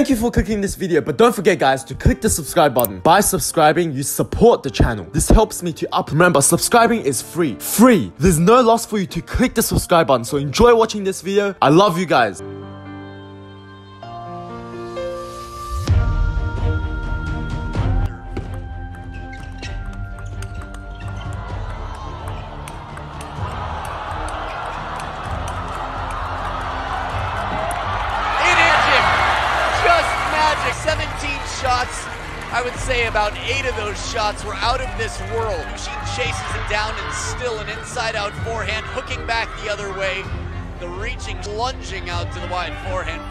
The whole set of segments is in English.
Thank you for clicking this video, but don't forget guys to click the subscribe button. By subscribing, you support the channel. This helps me to up. Remember, subscribing is free. Free! There's no loss for you to click the subscribe button, so enjoy watching this video. I love you guys. Magic, 17 shots. I would say about 8 of those shots were out of this world. She chases it down and still an inside-out forehand, hooking back the other way. The reaching, lunging out to the wide forehand.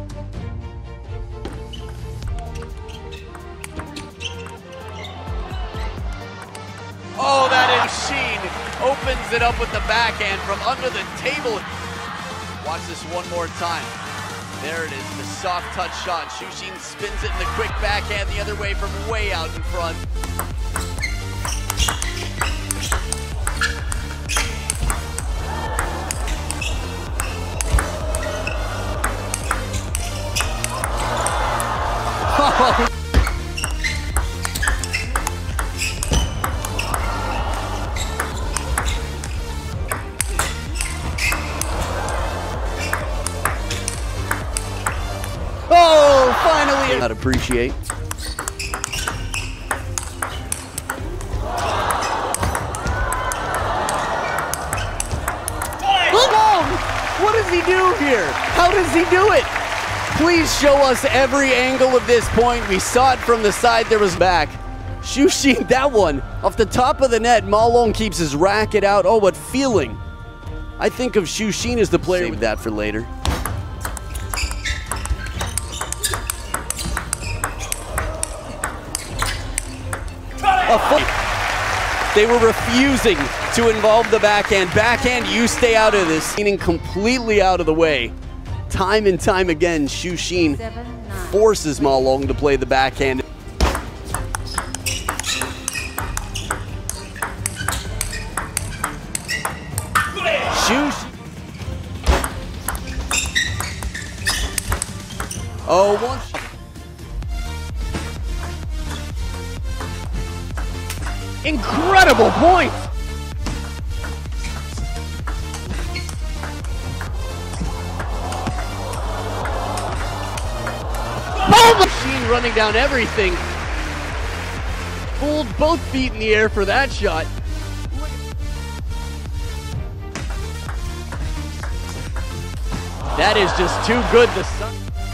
Oh, that is Sheen. Opens it up with the backhand from under the table. Watch this one more time. There it is, the soft touch shot. Xu Xin spins it in the quick backhand the other way from way out in front. Oh, finally! Not appreciate. What does he do here? How does he do it? Please show us every angle of this point. We saw it from the side, there was back. Xu Xin, that one, off the top of the net, Ma Long keeps his racket out. Oh, what feeling. I think of Xu Xin as the player. Save that for later. They were refusing to involve the backhand. Backhand, you stay out of this. Meaning completely out of the way. Time and time again, Xu Xin forces Ma Long to play the backhand. Xu Xin. Oh, one. Incredible point! Oh, Machine running down everything. Pulled both feet in the air for that shot. That is just too good. The sun.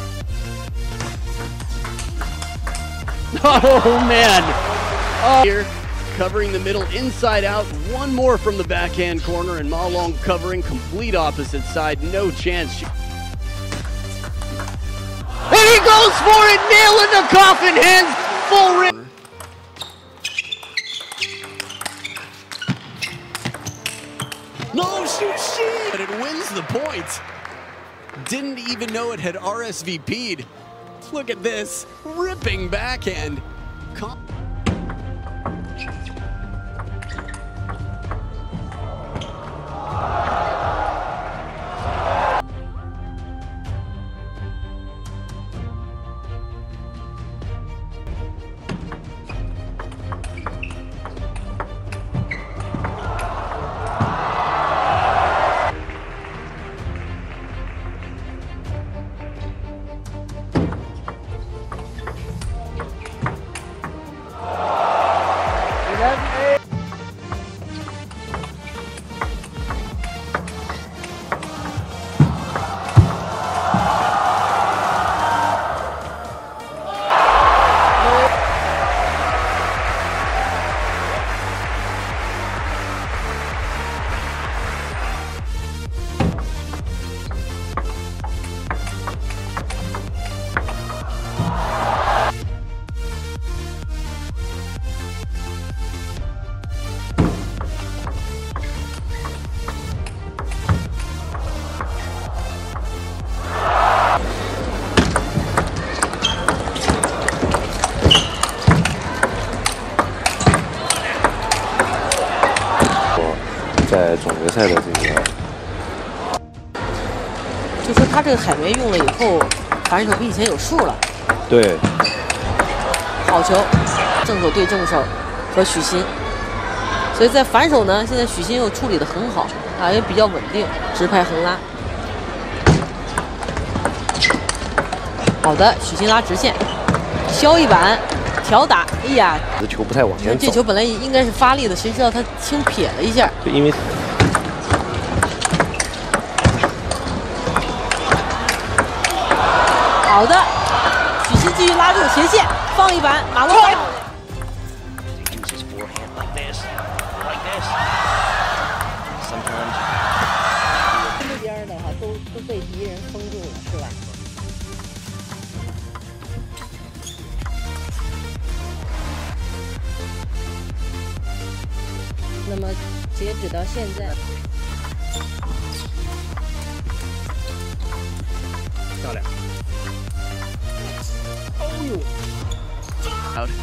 Oh man! Oh. Here. Covering the middle, inside out, one more from the backhand corner, and Ma Long covering complete opposite side, no chance. And he goes for it, nail in the coffin, hands full rim. No, Xu Xin! But it wins the point. Didn't even know it had RSVP'd. Look at this, ripping backhand. 在总决赛的这个， 就说他这个海绵用了以后，反正可比以前有数了。 对， 好球，正手对正手和许昕，所以在反手呢，现在许昕又处理得很好啊，也比较稳定，直拍横拉。好的，许昕拉直线，削一板，挑打，哎呀， 这球不太往前走。 这球本来应该是发力的，谁知道他轻撇了一下。 因为。 好的，许昕继续拉住前线，放一板，马龙。这边的话都被敌人封住了，是吧？那么截止到现在， 漂亮。 Out.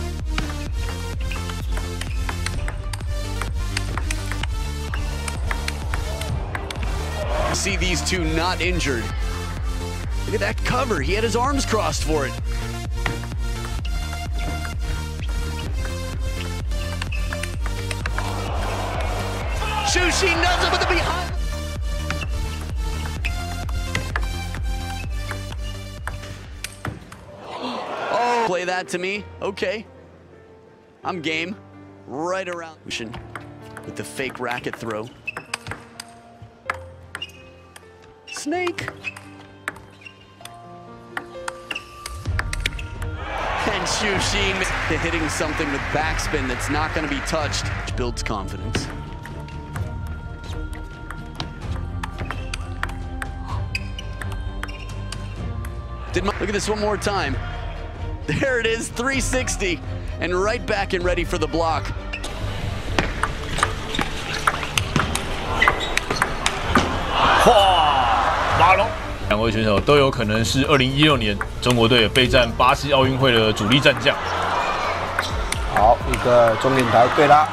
See these two not injured. Look at that cover. He had his arms crossed for it. Xu Xin does it with the behind. Play that to me. Okay. I'm game. Right around with the fake racket throw. Snake. And Xu Xin hitting something with backspin that's not going to be touched, which builds confidence. Look at this one more time. There it is, 360, and right back and ready for the block. 马龙，两位选手都有可能是2016年中国队备战巴西奥运会的主力战将。 好，一个中领台对拉。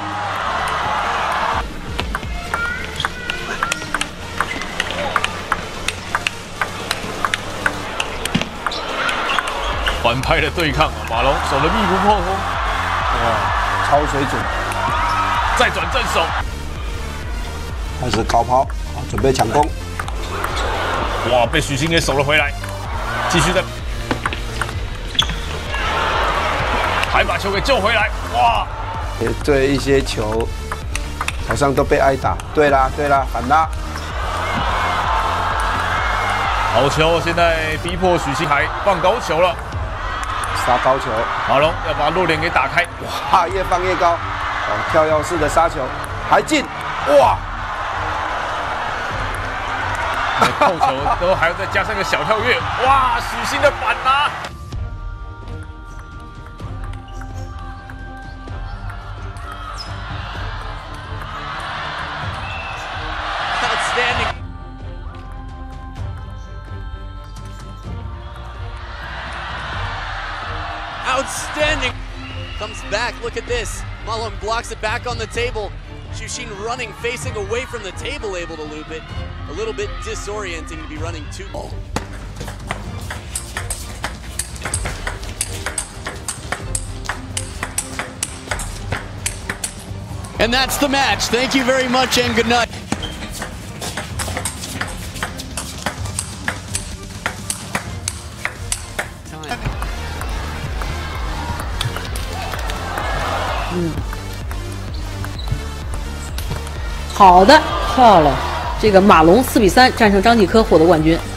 反拍的对抗啊，马龙守得密不透风， 哇，超水准！ 再转正手， 开始高抛，准备抢攻。 哇，被许昕给守了回来，继续的，还把球给救回来，哇！ 对一些球好像都被挨打。对啦，对啦，反拉。 好球，现在逼迫许昕还放高球了。 杀高球， 马龙要把落点给打开， 哇，越放越高，哦，跳跃式的杀球，还进，哇！ 扣球都还要再加上个小跳跃，哇！许昕的反拿， Outstanding. Outstanding. Comes back. Look at this. Malone blocks it back on the table. Xu Xin running, facing away from the table, able to loop it. A little bit disorienting to be running two ball. And that's the match. Thank you very much and good night. Time. 好的，漂亮！这个马龙4比3战胜张继科，获得冠军。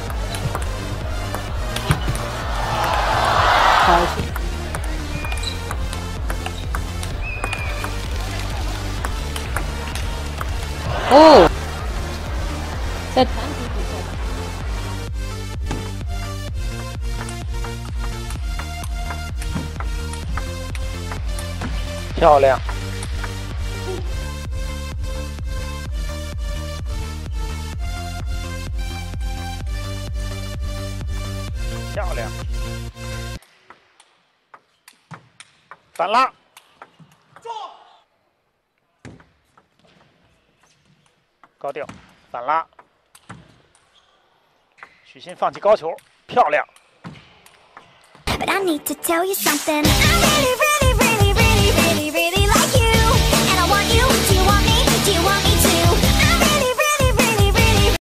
好。哦，在团体比赛。 漂亮。 漂亮，反拉，高调，反拉，许昕放弃高球，漂亮。 I need to tell you something. I'm really